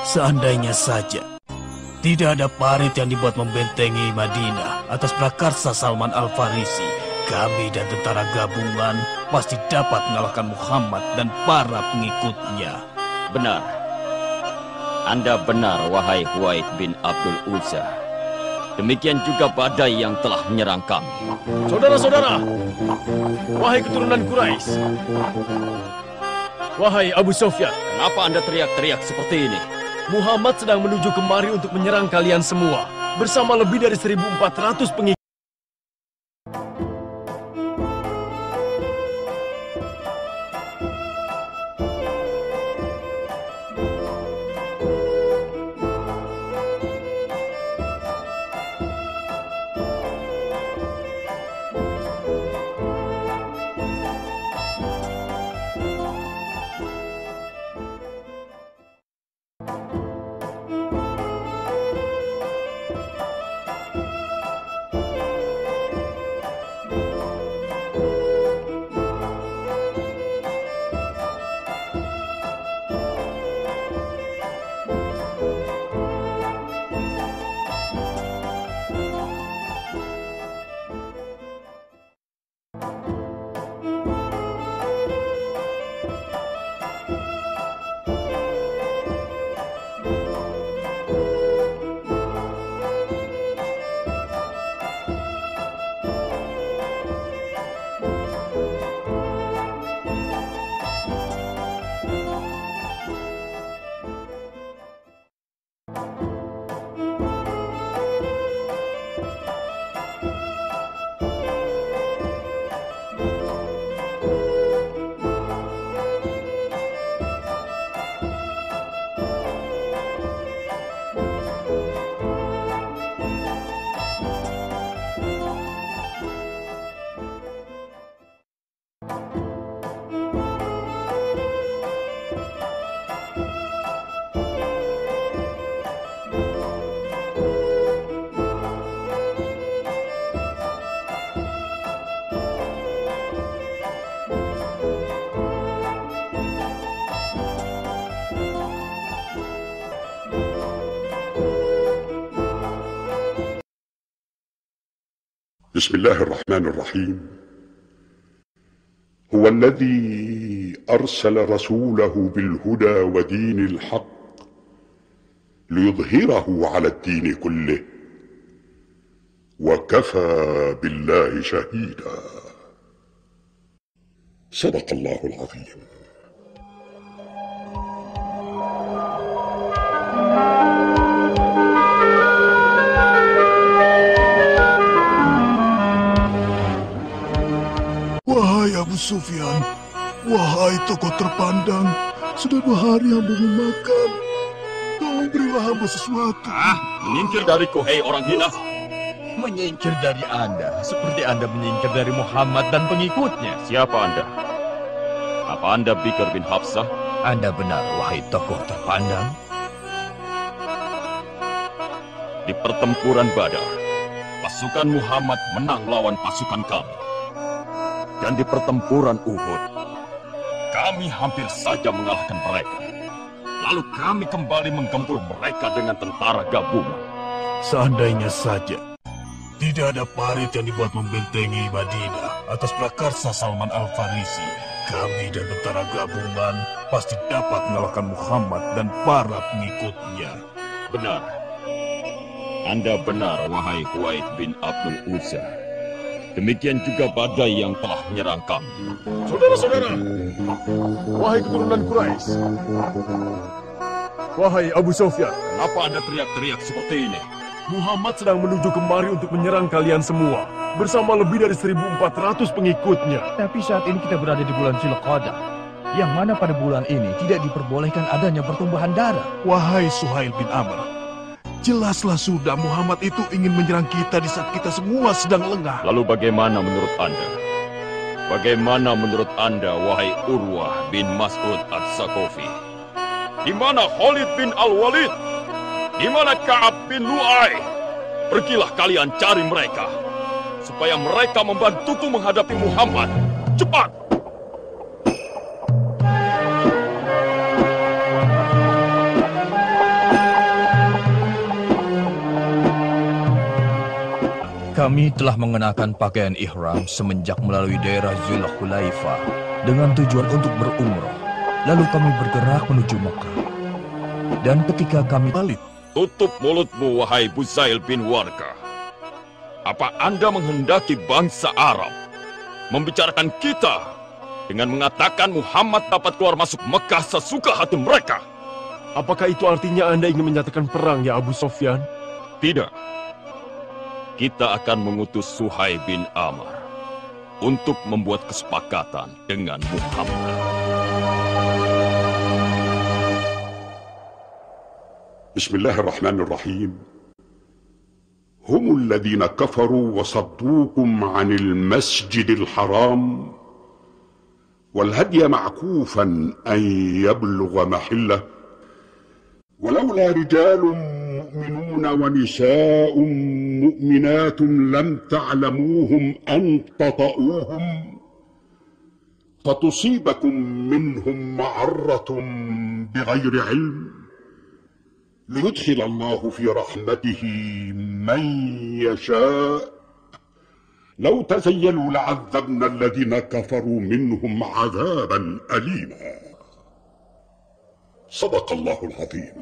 Seandainya saja tidak ada parit yang dibuat membentengi Madinah atas prakarsa Salman Al-Farisi, kami dan tentara gabungan pasti dapat mengalahkan Muhammad dan para pengikutnya. Benar. Anda benar, wahai Huwaid bin Abdul Uzza. Demikian juga badai yang telah menyerang kami. Saudara-saudara, wahai keturunan Quraisy, wahai Abu Sufyan, kenapa Anda teriak-teriak seperti ini? Muhammad sedang menuju kemari untuk menyerang kalian semua bersama lebih dari 1.400 pengikut. بسم الله الرحمن الرحيم. هو الذي أرسل رسوله بالهدى ودين الحق ليظهره على الدين كله وكفى بالله شهيدا. صدق الله العظيم. Wahai Abu Sufyan, wahai tokoh terpandang, sudah 2 hari hamba belum makan. Tolong berilah hamba sesuatu. Menyingkir dariku, hei orang hina. Menyingkir dari Anda, seperti Anda menyingkir dari Muhammad dan pengikutnya. Siapa Anda? Apa Anda Bikr bin Hafsah? Anda benar, wahai tokoh terpandang. Di pertempuran Badar, pasukan Muhammad menang lawan pasukan kami. Dan di pertempuran Uhud, kami hampir saja mengalahkan mereka. Lalu kami kembali menggempur mereka dengan tentara gabungan. Seandainya saja tidak ada parit yang dibuat membentengi Madinah atas prakarsa Salman Al-Farisi, kami dan tentara gabungan pasti dapat mengalahkan Muhammad dan para pengikutnya. Benar. Anda benar, wahai Huwaid bin Abdul Uzza. Demikian juga badai yang telah menyerang kami. Saudara-saudara, wahai keturunan Quraisy, wahai Abu Sufyan, kenapa Anda teriak-teriak seperti ini? Muhammad sedang menuju kemari untuk menyerang kalian semua bersama lebih dari 1.400 pengikutnya. Tapi saat ini kita berada di bulan Dzulqa'dah, yang mana pada bulan ini tidak diperbolehkan adanya pertumbuhan darah. Wahai Suhail bin Amr, jelaslah sudah Muhammad itu ingin menyerang kita di saat kita semua sedang lengah. Lalu bagaimana menurut Anda? Bagaimana menurut Anda, wahai Urwah bin Mas'ud Ats-Tsaqafi? Di mana Khalid bin Al-Walid? Di mana Ka'ab bin Lu'ay? Pergilah kalian cari mereka, supaya mereka membantuku menghadapi Muhammad. Cepat! Kami telah mengenakan pakaian ihram semenjak melalui daerah Zulhulaifah dengan tujuan untuk berumrah. Lalu kami bergerak menuju Mekah. Dan ketika kami balik, Tutup mulutmu, wahai Buzail bin Warqa. Apa Anda menghendaki bangsa Arab membicarakan kita dengan mengatakan Muhammad dapat keluar masuk Mekah sesuka hati mereka? Apakah itu artinya Anda ingin menyatakan perang, ya Abu Sofyan? Tidak. Kita akan mengutus Suhaib bin Amr untuk membuat kesepakatan dengan Muhammad. Bismillahirrahmanirrahim. هم الذين كفروا وصدوكم عن المسجد الحرام والهدي معكوفا أن يبلغ محله ولولا رجال مؤمنون ونساء مؤمنات لم تعلموهم أن تطؤوهم فتصيبكم منهم معرة بغير علم ليدخل الله في رحمته من يشاء لو تزيلوا لعذبنا الذين كفروا منهم عذابا أليما صدق الله العظيم.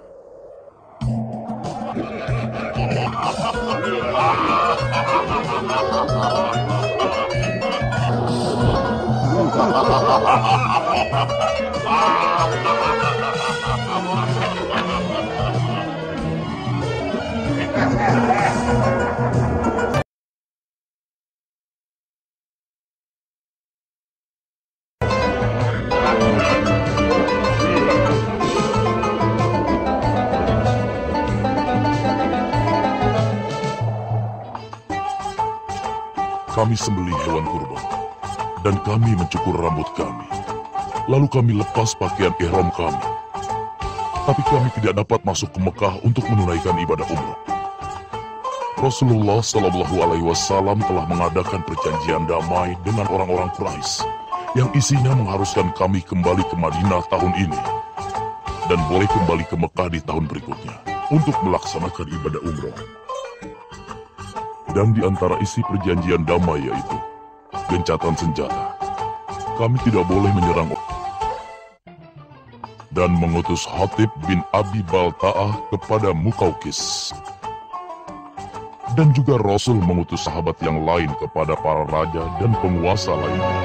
Kami sembelih hewan kurban, dan kami mencukur rambut kami. Lalu kami lepas pakaian ihram kami. Tapi kami tidak dapat masuk ke Mekah untuk menunaikan ibadah umrah. Rasulullah SAW telah mengadakan perjanjian damai dengan orang-orang Quraisy yang isinya mengharuskan kami kembali ke Madinah tahun ini dan boleh kembali ke Mekah di tahun berikutnya untuk melaksanakan ibadah umrah. Dan di antara isi perjanjian damai yaitu gencatan senjata. Kami tidak boleh menyerang dan mengutus Hatib bin Abi Balta'ah kepada Muqawqis. Dan juga Rasul mengutus sahabat yang lain kepada para raja dan penguasa lainnya.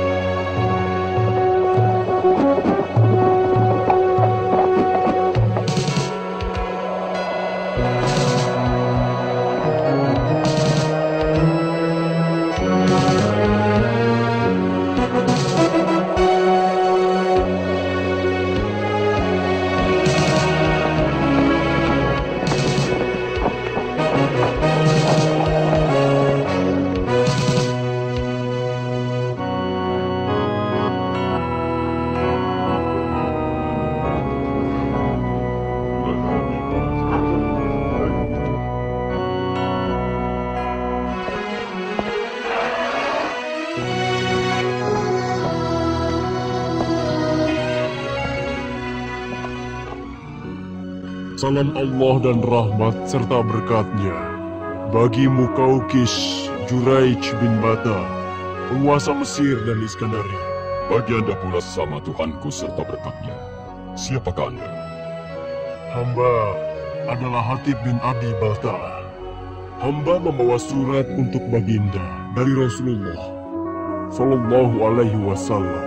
Salam Allah dan rahmat serta berkatnya bagi Muqawqis Juraij bin Bata, penguasa Mesir dan Iskandaria. Bagi Anda pula sama Tuhanku serta berkatnya. Siapakah Anda? Hamba adalah Hatib bin Abi Balta'ah. Hamba membawa surat untuk baginda dari Rasulullah Sallallahu Alaihi Wasallam.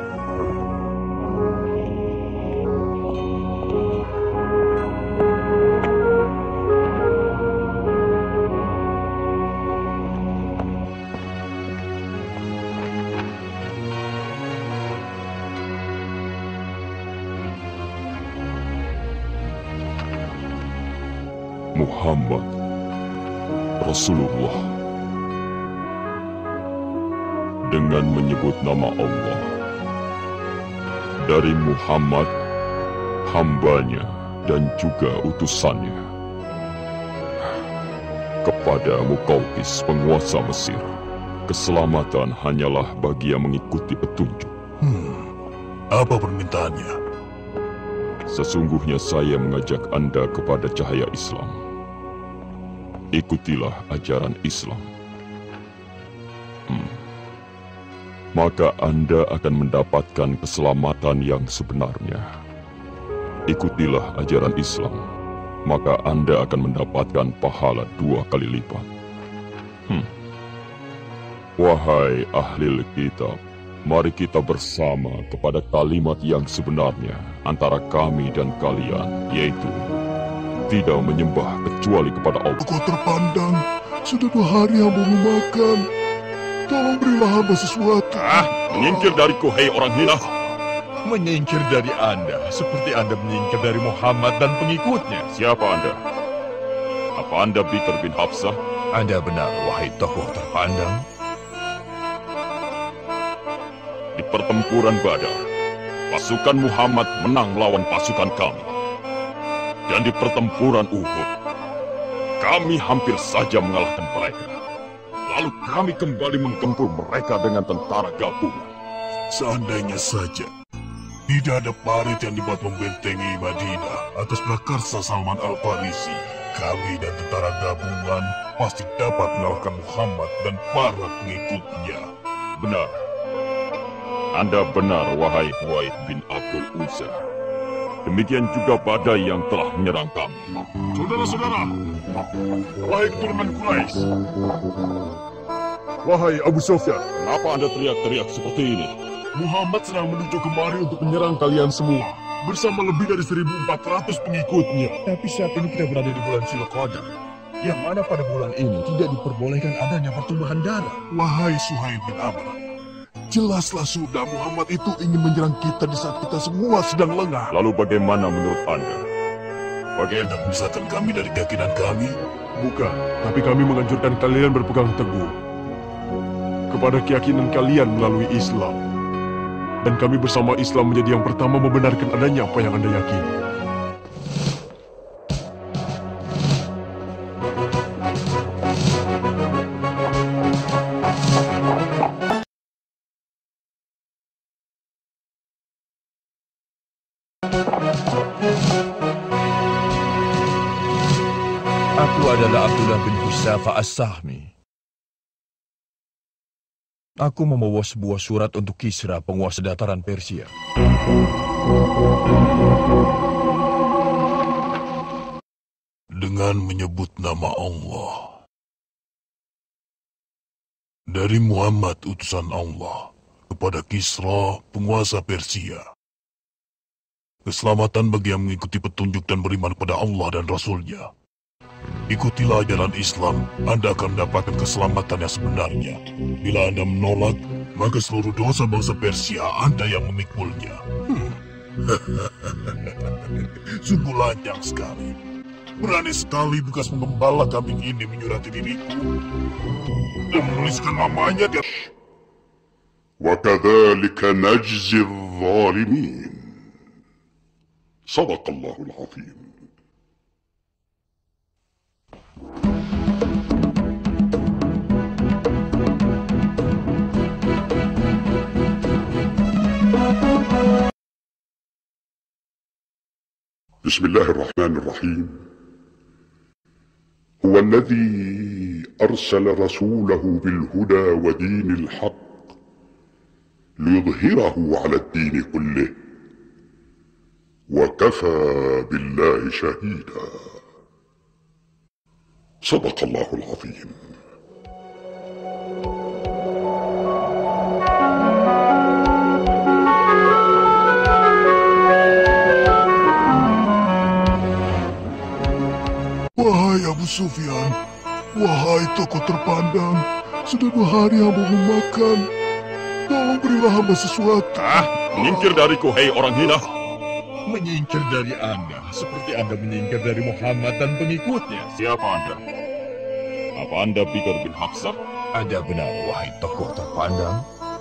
Muhammad Rasulullah dengan menyebut nama Allah dari Muhammad hambanya dan juga utusannya kepada Muqawqis penguasa Mesir. Keselamatan hanyalah bagi yang mengikuti petunjuk. Apa permintaannya? Sesungguhnya saya mengajak Anda kepada cahaya Islam. ikutilah ajaran Islam. Maka Anda akan mendapatkan keselamatan yang sebenarnya. Ikutilah ajaran Islam, maka Anda akan mendapatkan pahala 2 kali lipat. Wahai ahli kitab, mari kita bersama kepada kalimat yang sebenarnya antara kami dan kalian, yaitu tidak menyembah kecuali kepada Allah. Kau terpandang, sudah 2 hari hamba makan. Tolong berilah hamba sesuatu. Menyingkir dariku, hei orang hina. Menyingkir dari Anda, seperti Anda menyingkir dari Muhammad dan pengikutnya. Siapa Anda? Apa Anda Bikr bin Hafsah? Anda benar, wahai tokoh terpandang. Di pertempuran Badar, pasukan Muhammad menang melawan pasukan kami. Dan di pertempuran Uhud, kami hampir saja mengalahkan mereka. Lalu kami kembali menggempur mereka dengan tentara gabungan. Seandainya saja tidak ada parit yang dibuat membentengi Madinah atas prakarsa Salman Al-Farisi, kami dan tentara gabungan pasti dapat mengalahkan Muhammad dan para pengikutnya. Benar. Anda benar, wahai Huwaid bin Abdul Uzza. Demikian juga badai yang telah menyerang kami. Saudara-saudara, wahai keturunan Quraisy, wahai Abu Sufyan, Kenapa Anda teriak-teriak seperti ini? Muhammad sedang menuju kemari untuk menyerang kalian semua bersama lebih dari 1.400 pengikutnya. Tapi saat ini kita berada di bulan Zulqa'dah, yang mana pada bulan ini tidak diperbolehkan adanya pertumbuhan darah. Wahai Suhail bin Amr, jelaslah sudah Muhammad itu ingin menyerang kita di saat kita semua sedang lengah. Lalu bagaimana menurut Anda? Bagaimana memisahkan kami dari keyakinan kami? Bukan, tapi kami menganjurkan kalian berpegang teguh kepada keyakinan kalian melalui Islam. Dan kami bersama Islam menjadi yang pertama membenarkan adanya apa yang Anda yakini. Aku adalah Abdullah bin Husafa As-Sahmi. Aku membawa sebuah surat untuk Kisra, penguasa dataran Persia. Dengan menyebut nama Allah. Dari Muhammad utusan Allah kepada Kisra, penguasa Persia. Keselamatan bagi yang mengikuti petunjuk dan beriman kepada Allah dan Rasul-Nya. Ikutilah ajaran Islam, Anda akan mendapatkan keselamatan yang sebenarnya. Bila Anda menolak, maka seluruh dosa bangsa Persia Anda yang memikulnya. Sungguh lancang sekali. Berani sekali tugas menggembala kambing ini menyurati diriku dan menuliskan namanya di... وكذلك نجزي الظالمين. صدق الله العظيم. بسم الله الرحمن الرحيم. هو الذي أرسل رسوله بالهدى ودين الحق ليظهره على الدين كله وكفى بالله شهيدا. صدق الله العظيم. Wahai Abu Sufyan, wahai tokoh terpandang, sudah 2 hari hamba makan. Tolong berilah hamba sesuatu. Menyingkir dariku, hei orang hina. Menyingkir dari Anda, seperti Anda menyingkir dari Muhammad dan pengikutnya. Siapa Anda? Apa Anda Bikr bin Hafsah? Anda benar, wahai tokoh terpandang.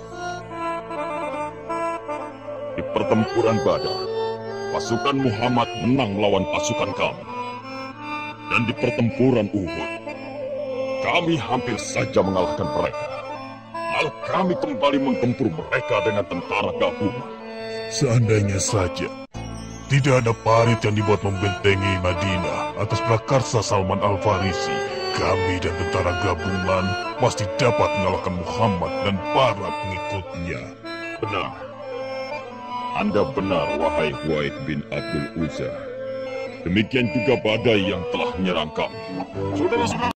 Di pertempuran Badar, pasukan Muhammad menang melawan pasukan kami. Dan di pertempuran Uhud, kami hampir saja mengalahkan mereka. Lalu kami kembali menggempur mereka dengan tentara gabungan. Seandainya saja tidak ada parit yang dibuat membentengi Madinah atas prakarsa Salman Al-Farisi, kami dan tentara gabungan pasti dapat mengalahkan Muhammad dan para pengikutnya. Benar. Anda benar, wahai Huwaid bin Abdul Uzza. Demikian juga badai yang telah menyerang kami. Saudara-saudara